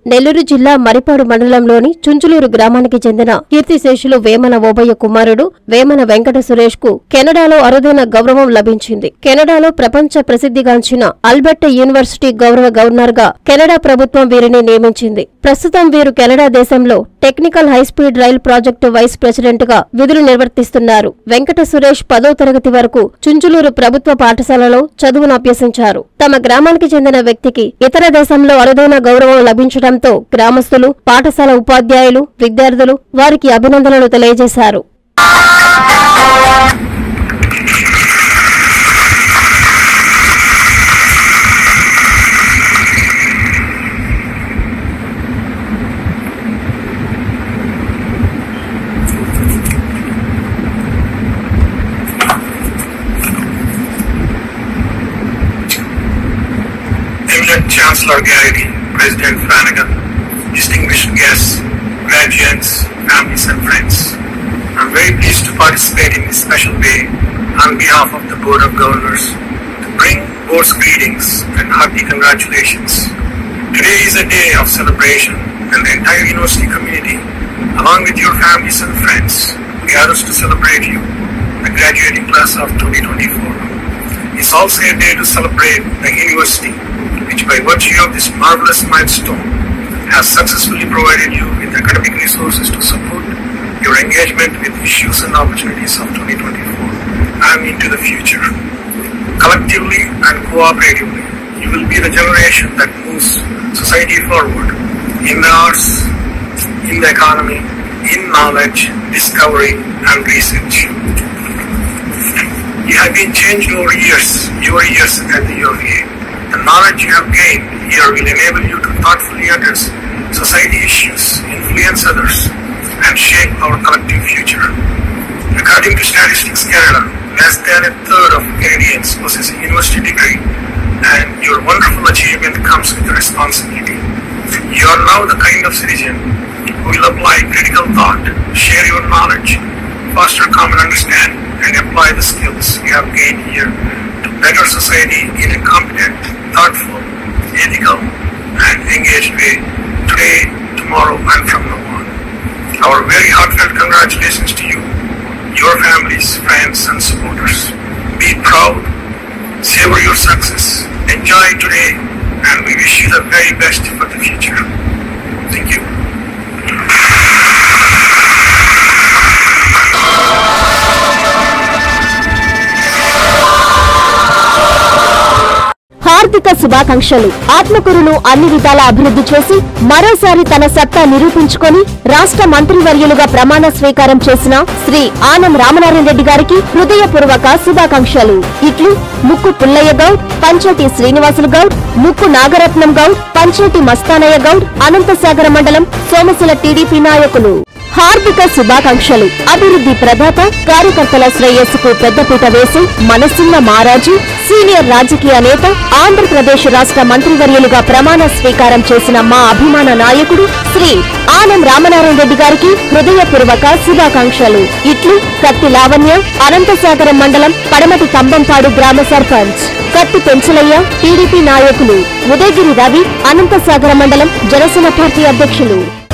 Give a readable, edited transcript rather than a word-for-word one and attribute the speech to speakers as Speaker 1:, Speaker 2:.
Speaker 1: నెల్లూరు జిల్లా మరిపాడు మండలంలోని చుంచులూరు గ్రామానికి చెందిన కీర్తిశేషులు వేమన ఓబయ్య కుమారుడు వేమన వెంకట సురేష్ కు కెనడాలో అరుదైన గౌరవం లభించింది. కెనడాలో ప్రపంచ ప్రసిద్ధిగాంచిన ఆల్బర్టా యూనివర్సిటీ గౌరవ గవర్నర్ గా కెనడా ప్రభుత్వం వీరిని నియమించింది. ప్రస్తుతం వీరు కెనడా దేశంలో technical high speed rail project vice president గా విధులు నిర్వర్తిస్తున్నారు. వెంకట సురేష్ 10వ తరగతి వరకు చుంచులూరు ప్రభుత్వ పాఠశాలలో చదువును అభ్యసించారు. తమ గ్రామానికి చెందిన వ్యక్తికి ఇతర దేశంలో అరుదైన గౌరవం లభించడంతో గ్రామస్తులు, పాఠశాల ఉపాధ్యాయులు, విద్యార్థులు వారికి అభినందనలు తెలియజేశారు.
Speaker 2: Chancellor Garrity, President Flanagan, distinguished guests, graduates, families and friends. I am very pleased to participate in this special day on behalf of the Board of Governors to bring board's greetings and hearty congratulations. Today is a day of celebration and the entire university community, along with your families and friends, gathers to celebrate you, the graduating class of 2024. It's also a day to celebrate the university, which by virtue of this marvelous milestone has successfully provided you with academic resources to support your engagement with issues and opportunities of 2024 and into the future. Collectively and cooperatively, you will be the generation that moves society forward in the arts, in the economy, in knowledge, discovery and research. You have been changed over your years at the UVA. The knowledge you have gained here will enable you to thoughtfully address society issues, influence others, and shape our collective future. According to Statistics Canada, less than a third of Canadians possess a university degree, and your wonderful achievement comes with a responsibility. You are now the kind of citizen who will apply critical thought, share your knowledge, foster common understanding, and apply the skills you have gained here to better society in a competent, thoughtful, ethical, and engaged way today, tomorrow, and from now on. Our very heartfelt congratulations to you, your families, friends, and supporters. Be proud, savor your success, enjoy today, and we wish you the very best for the future. Thank you.
Speaker 1: హార్దిక శుభాకాంక్షలు. ఆత్మకూరును అన్ని విధాల అభివృద్ధి చేసి మరోసారి తన సత్తా నిరూపించుకొని రాష్ట్ర మంత్రివర్యులుగా ప్రమాణ స్వీకారం చేసిన శ్రీ ఆనం రామనారాయణ రెడ్డి గారికి హృదయపూర్వక శుభాకాంక్షలు. ఇట్లు ముక్కు పుల్లయ్య గౌడ్, పంచాటి శ్రీనివాసులు గౌడ్, ముక్కు నాగరత్నం గౌడ్, పంచాటి మస్తానయ్య గౌడ్, అనంతసాగర మండలం సోమశిల టీడీపీ నాయకులు. హార్దిక శుభాకాంక్షలు. అభివృద్ధి ప్రదాత, కార్యకర్తల శ్రేయస్సుకు పెద్దపీట వేసి మనసున్న మహారాజు, సీనియర్ రాజకీయ నేత, ఆంధ్రప్రదేశ్ రాష్ట్ర మంత్రివర్యులుగా ప్రమాణ స్వీకారం చేసిన మా అభిమాన నాయకుడు శ్రీ ఆనం రామనారాయణ రెడ్డి గారికి హృదయపూర్వక శుభాకాంక్షలు. ఇట్లు కత్తి లావణ్య, అనంతసాగరం మండలం పడమటి కంబంపాడు గ్రామ సర్పంచ్. కత్తి పెంచలయ్య, టీడీపీ నాయకులు. ఉదయగిరి రవి, అనంతసాగర మండలం జనసేన పార్టీ అధ్యక్షులు.